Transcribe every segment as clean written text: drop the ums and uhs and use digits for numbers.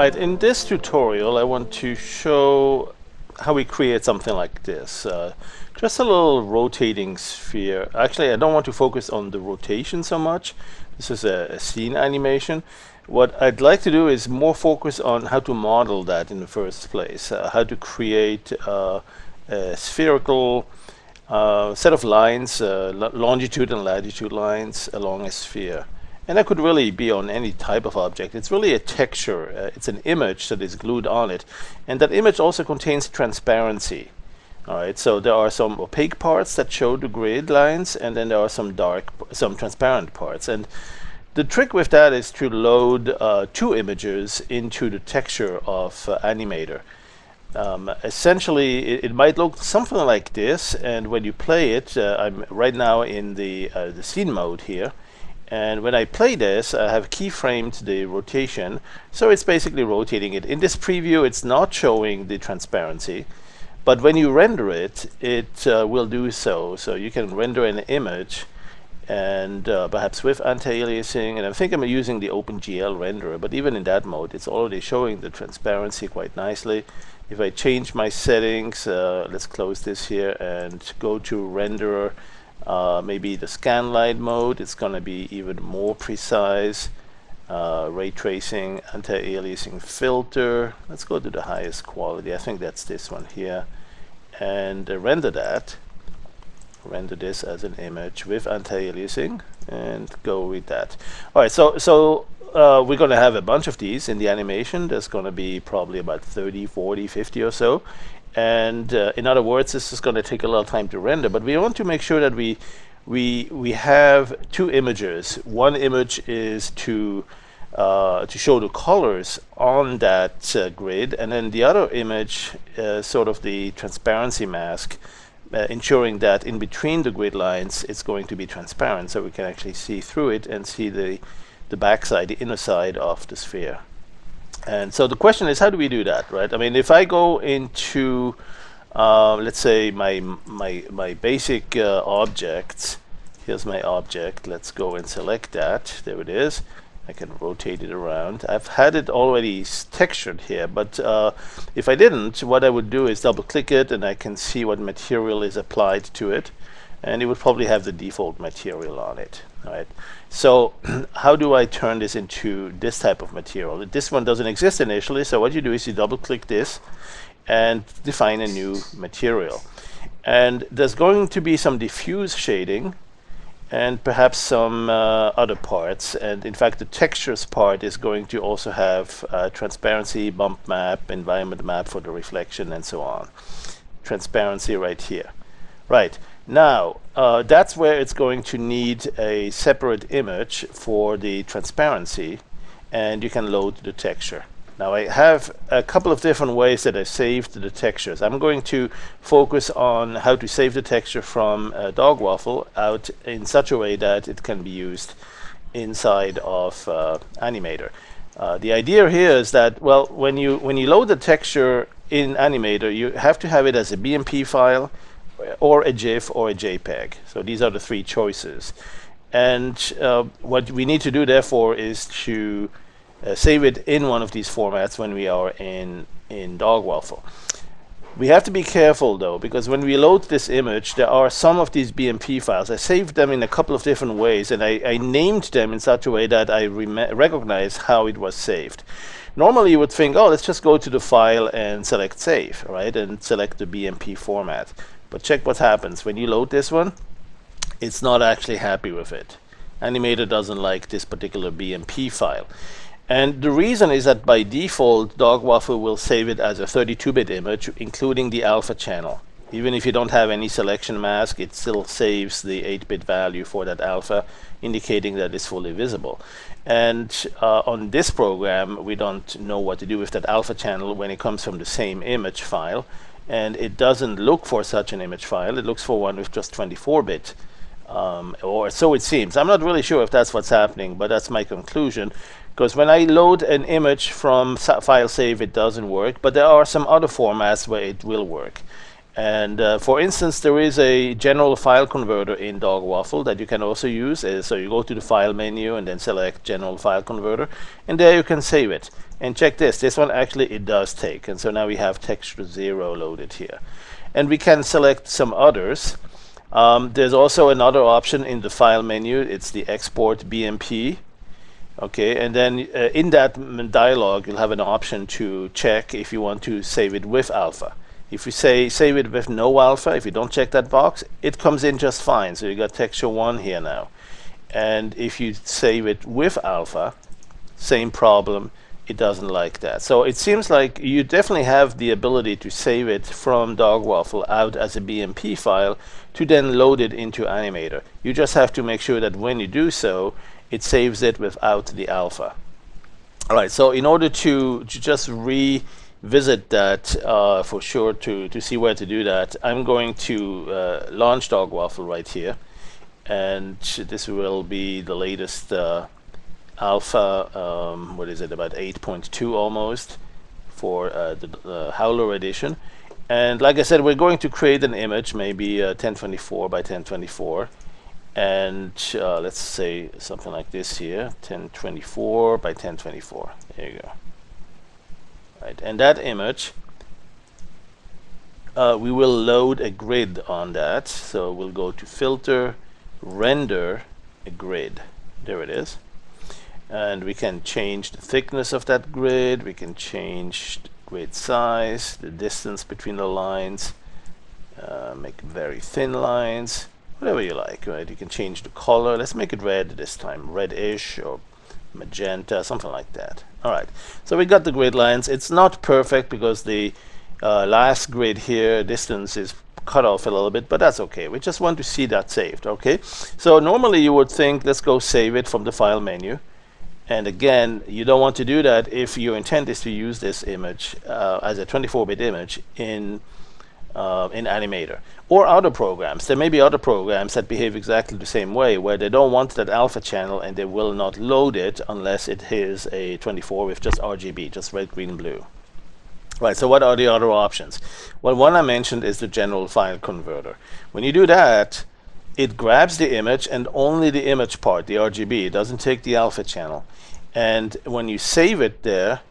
Alright, in this tutorial I want to show how we create something like this. Just a little rotating sphere. Actually, I don't want to focus on the rotation so much. This is a scene animation. What I'd like to do is more focus on how to model that in the first place. How to create a spherical set of lines, longitude and latitude lines along a sphere. And that could really be on any type of object. It's really a texture. It's an image that is glued on it. And that image also contains transparency. All right, so there are some opaque parts that show the grid lines, and then there are some transparent parts. And the trick with that is to load two images into the texture of Anim8or. Essentially, it might look something like this, and when you play it, I'm right now in the scene mode here. And when I play this, I have keyframed the rotation, so it's basically rotating it. In this preview, it's not showing the transparency, but when you render it, it will do so. So you can render an image, and perhaps with anti-aliasing, and I think I'm using the OpenGL renderer, but even in that mode, it's already showing the transparency quite nicely. If I change my settings, let's close this here and go to renderer. Maybe the scanline mode, it's going to be even more precise. Ray tracing, anti-aliasing filter, let's go to the highest quality. I think that's this one here, and render that. Render this as an image with anti-aliasing and go with that. All right, so we're going to have a bunch of these in the animation. There's going to be probably about 30, 40, 50 or so. And in other words, this is going to take a lot of time to render, but we want to make sure that we have two images. One image is to show the colors on that grid, and then the other image, sort of the transparency mask, ensuring that in between the grid lines it's going to be transparent, so we can actually see through it and see the backside, the inner side of the sphere. And so the question is, how do we do that, right? I mean, if I go into, let's say, my basic objects, here's my object. Let's go and select that. There it is. I can rotate it around. I've had it already textured here, but if I didn't, what I would do is double-click it, and I can see what material is applied to it, and it would probably have the default material on it. All right. So how do I turn this into this type of material? This one doesn't exist initially, so what you do is you double-click this and define a new material. And there's going to be some diffuse shading and perhaps some other parts. And in fact, the textures part is going to also have transparency, bump map, environment map for the reflection, and so on. Transparency right here. Right. Now, that's where it's going to need a separate image for the transparency, and you can load the texture. Now, I have a couple of different ways that I saved the textures. I'm going to focus on how to save the texture from Dog Waffle out in such a way that it can be used inside of Anim8or. The idea here is that, well, when you load the texture in Anim8or, you have to have it as a BMP file, or a GIF, or a JPEG. So these are the three choices. And what we need to do, therefore, is to save it in one of these formats when we are in Dog Waffle. We have to be careful, though, because when we load this image, there are some of these BMP files. I saved them in a couple of different ways, and I named them in such a way that I recognize how it was saved. Normally, you would think, oh, let's just go to the file and select Save, right, and select the BMP format. But check what happens. When you load this one, it's not actually happy with it. Anim8or doesn't like this particular BMP file. And the reason is that by default, Dog Waffle will save it as a 32-bit image, including the alpha channel. Even if you don't have any selection mask, it still saves the 8-bit value for that alpha, indicating that it's fully visible. And on this program, we don't know what to do with that alpha channel when it comes from the same image file. And it doesn't look for such an image file. It looks for one with just 24-bit, or so it seems. I'm not really sure if that's what's happening, but that's my conclusion. Because when I load an image from file save, it doesn't work. But there are some other formats where it will work. And for instance, there is a general file converter in Dog Waffle that you can also use. So you go to the file menu and then select general file converter, and there you can save it. And check this one actually it does take. And so now we have texture 0 loaded here. And we can select some others. There's also another option in the file menu. It's the export BMP. Okay, and then in that dialog, you'll have an option to check if you want to save it with alpha. If you say save it with no alpha, if you don't check that box, it comes in just fine. So you got texture 1 here now. And if you save it with alpha, same problem, it doesn't like that. So it seems like you definitely have the ability to save it from Dog Waffle out as a BMP file to then load it into Anim8or. You just have to make sure that when you do so, it saves it without the alpha. All right, so in order to just revisit that for sure to see where to do that, I'm going to launch Dog Waffle right here. And this will be the latest alpha, what is it, about 8.2 almost for the Howler edition. And like I said, we're going to create an image, maybe 1024 by 1024. And let's say something like this here, 1024 by 1024. There you go. Right, and that image, we will load a grid on that. So we'll go to Filter, Render a Grid. There it is. And we can change the thickness of that grid. We can change the grid size, the distance between the lines, make very thin lines, whatever you like, right? You can change the color. Let's make it red this time, reddish or magenta, something like that. All right, so we got the grid lines. It's not perfect because the last grid here, distance is cut off a little bit, but that's okay. We just want to see that saved, okay? So normally you would think, let's go save it from the file menu. And again, you don't want to do that if your intent is to use this image as a 24-bit image in Anim8or or other programs. There may be other programs that behave exactly the same way, where they don't want that alpha channel and they will not load it unless it is a 24 with just RGB, just red, green, blue. Right, so what are the other options? Well, one I mentioned is the general file converter. When you do that, it grabs the image and only the image part, the RGB. It doesn't take the alpha channel. And when you save it there,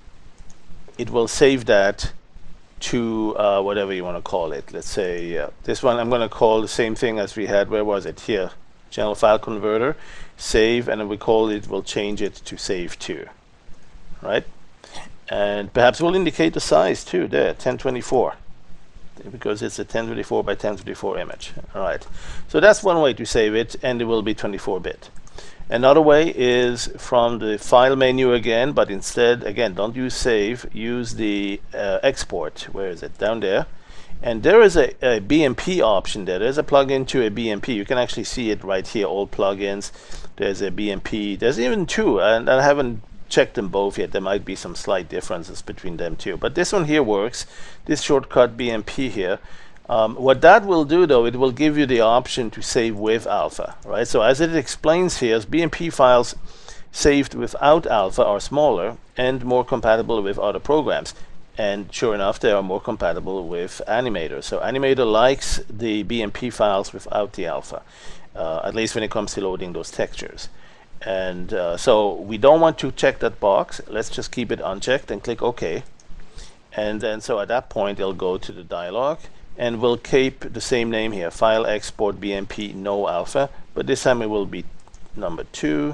it will save that to whatever you want to call it. Let's say this one I'm going to call the same thing as we had. Where was it? Here, general file converter, save, and then we'll change it to save to, right? And perhaps we'll indicate the size too there, 1024, because it's a 1024 by 1024 image. All right, so that's one way to save it, and it will be 24-bit. Another way is from the file menu again, but instead, again, don't use save, use the export. Where is it? Down there. And there is a BMP option there. There's a plugin to a BMP. You can actually see it right here, all plugins. There's a BMP. There's even two, and I haven't checked them both yet. There might be some slight differences between them too. But this one here works, this shortcut BMP here. What that will do though, it will give you the option to save with alpha, right? So as it explains here, BMP files saved without alpha are smaller and more compatible with other programs. And sure enough, they are more compatible with Anim8or. So Anim8or likes the BMP files without the alpha, at least when it comes to loading those textures. And so we don't want to check that box. Let's just keep it unchecked and click OK. And then so at that point, it'll go to the dialog. And we'll keep the same name here, file export BMP no alpha, but this time it will be number 2.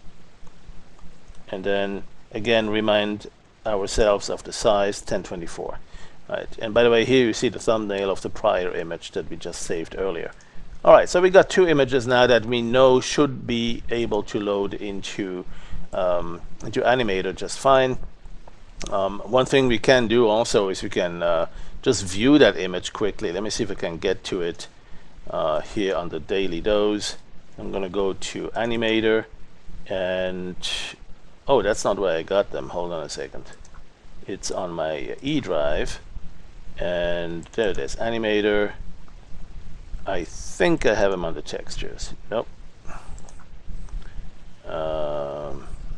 And then again, remind ourselves of the size 1024. Right. And by the way, here you see the thumbnail of the prior image that we just saved earlier. All right, so we got 2 images now that we know should be able to load into Anim8or just fine. One thing we can do also is we can just view that image quickly. Let me see if I can get to it here on the daily dose. I'm going to go to Anim8or, and oh, that's not where I got them. Hold on a second. It's on my E drive, and there it is, Anim8or. I think I have them on the textures. Nope.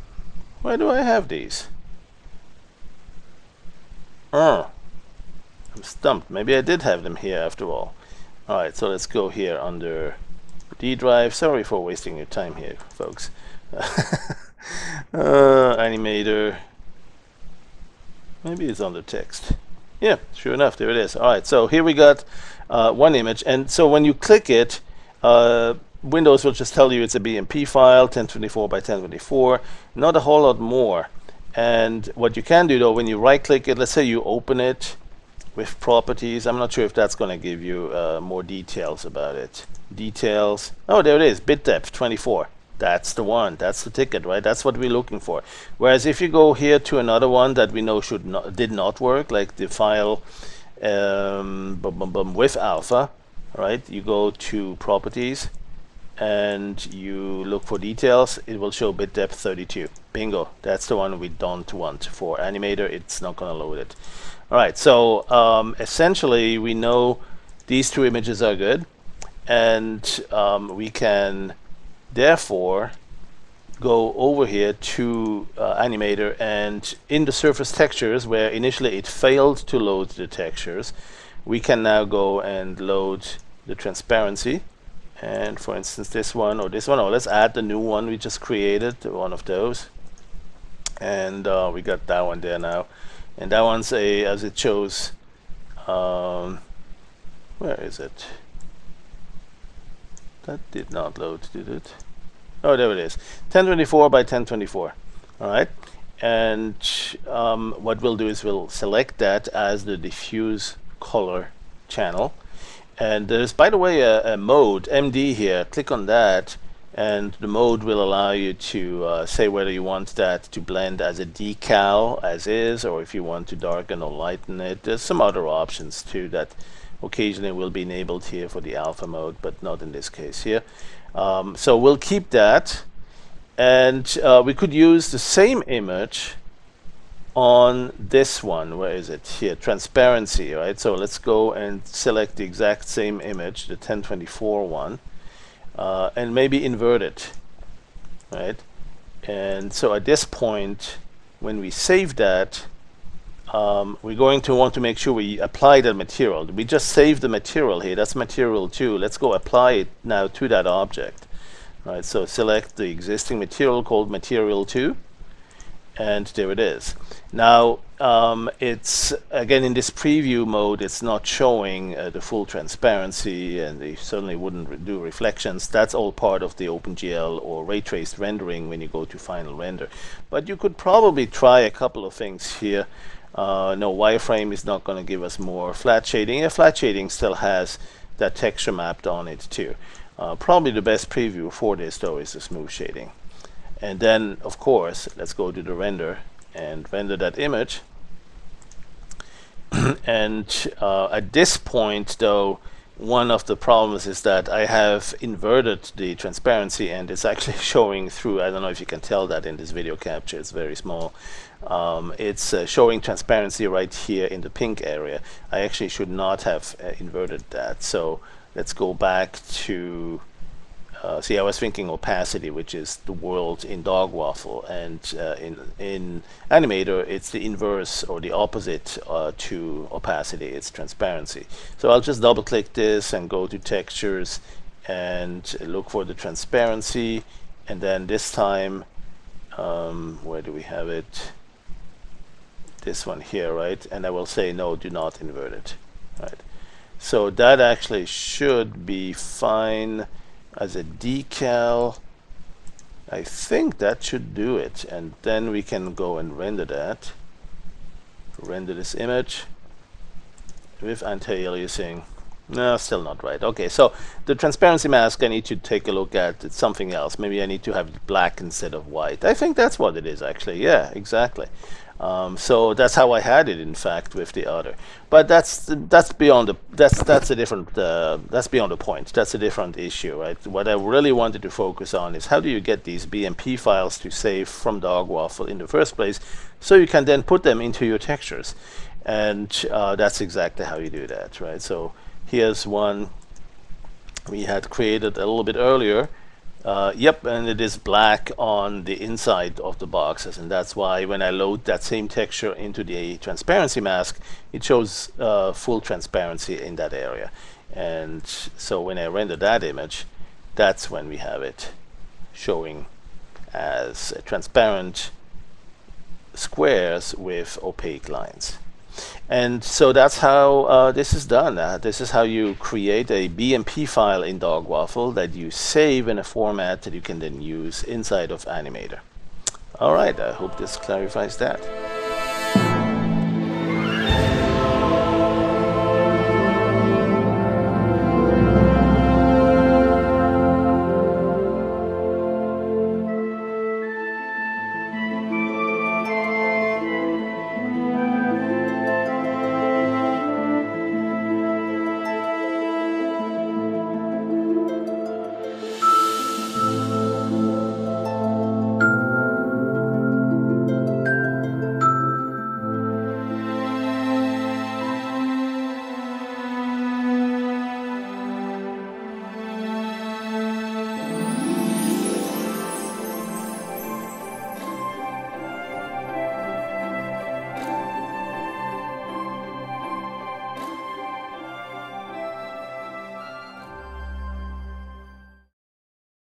Where do I have these? I'm stumped. Maybe I did have them here after all. Alright, so let's go here under D drive. Sorry for wasting your time here, folks. Anim8or. Maybe it's under text. Yeah, sure enough, there it is. Alright, so here we got one image, and so when you click it, Windows will just tell you it's a BMP file, 1024 by 1024, not a whole lot more. And what you can do though, when you right click it, let's say you open it with properties, I'm not sure if that's going to give you more details about it. Details, oh there it is, bit depth 24. That's the one, that's the ticket, right? That's what we're looking for. Whereas if you go here to another one that we know did not work, like the file with alpha, right? You go to properties and you look for details, it will show bit depth 32. Bingo, that's the one we don't want. For Anim8or, it's not going to load it. All right, so essentially we know these two images are good, and we can therefore go over here to Anim8or, and in the surface textures where initially it failed to load the textures, we can now go and load the transparency. And for instance this one, or let's add the new one we just created, one of those, and we got that one there now, and that one's as it shows, where is it? That did not load, did it? Oh, there it is. 1024 by 1024. All right. And what we'll do is we'll select that as the diffuse color channel. And there's, by the way, a mode, MD here. Click on that, and the mode will allow you to say whether you want that to blend as a decal, as is, or if you want to darken or lighten it. There's some other options too that occasionally will be enabled here for the alpha mode, but not in this case here. So we'll keep that, and we could use the same image on this one. Where is it? Here, transparency, right? So let's go and select the exact same image, the 1024 one, and maybe invert it, right? And so at this point, when we save that, we're going to want to make sure we apply the material. We just saved the material here. That's material 2. Let's go apply it now to that object. All right, so select the existing material called material 2, and there it is. Now it's again in this preview mode, it's not showing the full transparency, and they certainly wouldn't do reflections. That's all part of the OpenGL or ray traced rendering when you go to final render. But you could probably try a couple of things here. No, wireframe is not going to give us more. Flat shading, yeah, flat shading still has that texture mapped on it too. Probably the best preview for this though is the smooth shading. And then of course let's go to the render and render that image. And at this point though, one of the problems is that I have inverted the transparency, and it's actually showing through. I don't know if you can tell that in this video capture, it's very small. It's showing transparency right here in the pink area. I actually should not have inverted that. So let's go back to see, I was thinking opacity, which is the world in dog waffle, and in Anim8or it's the inverse or the opposite to opacity, it's transparency. So I'll just double click this and go to textures and look for the transparency, and then this time where do we have it? This one here, right? And I will say no, do not invert it, right? So that actually should be fine as a decal. I think that should do it, and then we can go and render that. Render this image with anti-aliasing. No, still not right. Okay, so the transparency mask I need to take a look at. It's something else. Maybe I need to have it black instead of white. I think that's what it is actually. Yeah, exactly. So that's how I had it, in fact, with the other. But that's beyond the that's a different that's beyond the point. That's a different issue, right? What I really wanted to focus on is how do you get these BMP files to save from dog waffle in the first place, so you can then put them into your textures, and that's exactly how you do that, right? So here's one we had created a little bit earlier, Yep, and it is black on the inside of the boxes, and that's why when I load that same texture into the transparency mask, it shows full transparency in that area. And so when I render that image, that's when we have it showing as transparent squares with opaque lines. And so that's how this is done. This is how you create a BMP file in Dogwaffle that you save in a format that you can then use inside of Anim8or. All right, I hope this clarifies that.